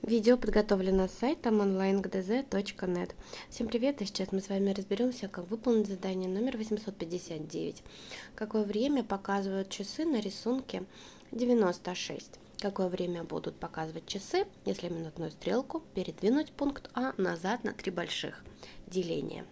Видео подготовлено с сайтом onlinegdz.net. Всем привет, и сейчас мы с вами разберемся, как выполнить задание номер 859. Какое время показывают часы на рисунке 96? Какое время будут показывать часы, если минутную стрелку передвинуть пункт А назад на 3 больших деления?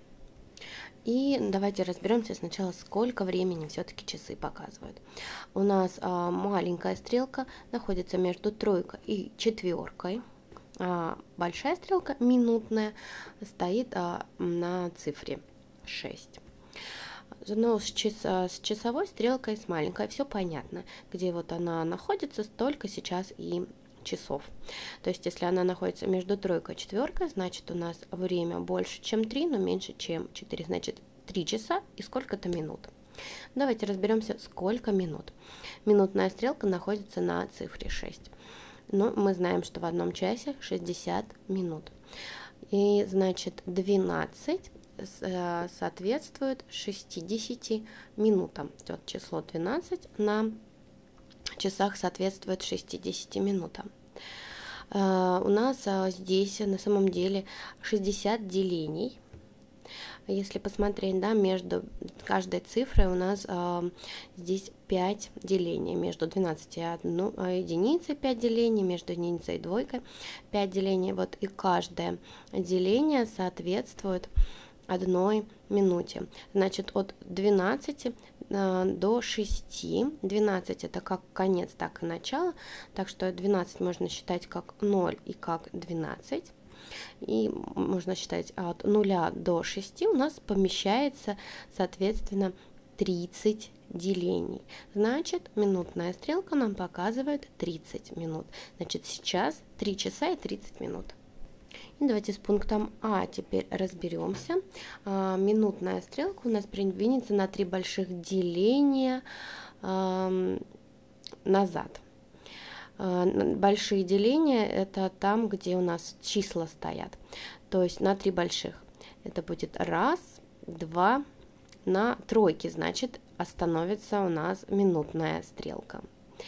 И давайте разберемся сначала, сколько времени все-таки часы показывают. У нас маленькая стрелка находится между тройкой и четверкой. Большая стрелка, минутная, стоит на цифре 6. Но с часовой стрелкой, с маленькой, все понятно. Где вот она находится, столько сейчас и часов. То есть, если она находится между тройкой и четверкой, значит, у нас время больше, чем 3, но меньше, чем 4. Значит, 3 часа и сколько-то минут. Давайте разберемся, сколько минут. Минутная стрелка находится на цифре 6. Но мы знаем, что в одном часе 60 минут. И значит 12 соответствует 60 минутам. Вот число 12 на часах соответствует 60 минутам. У нас здесь на самом деле 60 делений. Если посмотреть, да, между каждой цифрой у нас здесь 5 делений. Между 12 и единицей 5 делений, между единицей и двойкой 5 делений. Вот и каждое деление соответствует 1 минуте. Значит, от 12 до 6. 12 это как конец, так и начало. Так что 12 можно считать как 0 и как 12. И можно считать от 0 до 6 у нас помещается, соответственно, 30 делений. Значит, минутная стрелка нам показывает 30 минут. Значит, сейчас 3 часа и 30 минут. И давайте с пунктом А теперь разберемся. Минутная стрелка у нас передвинется на 3 больших деления назад. Большие деления это там, где у нас числа стоят. То есть на 3 больших. Это будет 1, 2, на тройке, значит, остановится у нас минутная стрелка.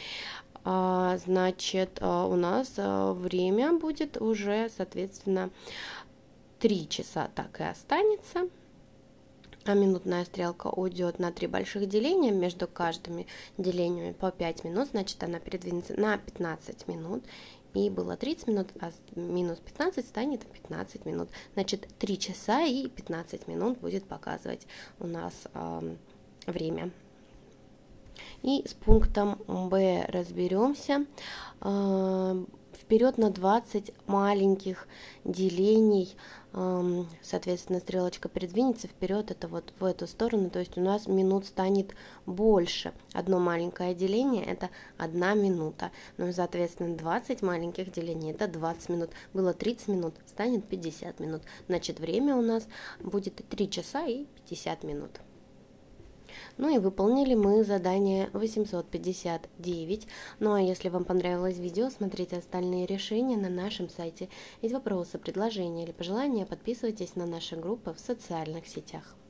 Значит, у нас время будет уже, соответственно, 3 часа так и останется. А минутная стрелка уйдет на 3 больших деления, между каждыми делениями по 5 минут, значит, она передвинется на 15 минут. И было 30 минут, а минус 15 станет 15 минут. Значит, 3 часа и 15 минут будет показывать у нас время. И с пунктом Б разберемся. Вперед на 20 маленьких делений, соответственно, стрелочка передвинется вперед, это вот в эту сторону, то есть у нас минут станет больше. Одно маленькое деление это 1 минута, но, соответственно, 20 маленьких делений это 20 минут. Было 30 минут, станет 50 минут. Значит, время у нас будет 3 часа и 50 минут. Ну и выполнили мы задание 859. Ну а если вам понравилось видео, смотрите остальные решения на нашем сайте. Есть вопросы, предложения или пожелания, подписывайтесь на наши группы в социальных сетях.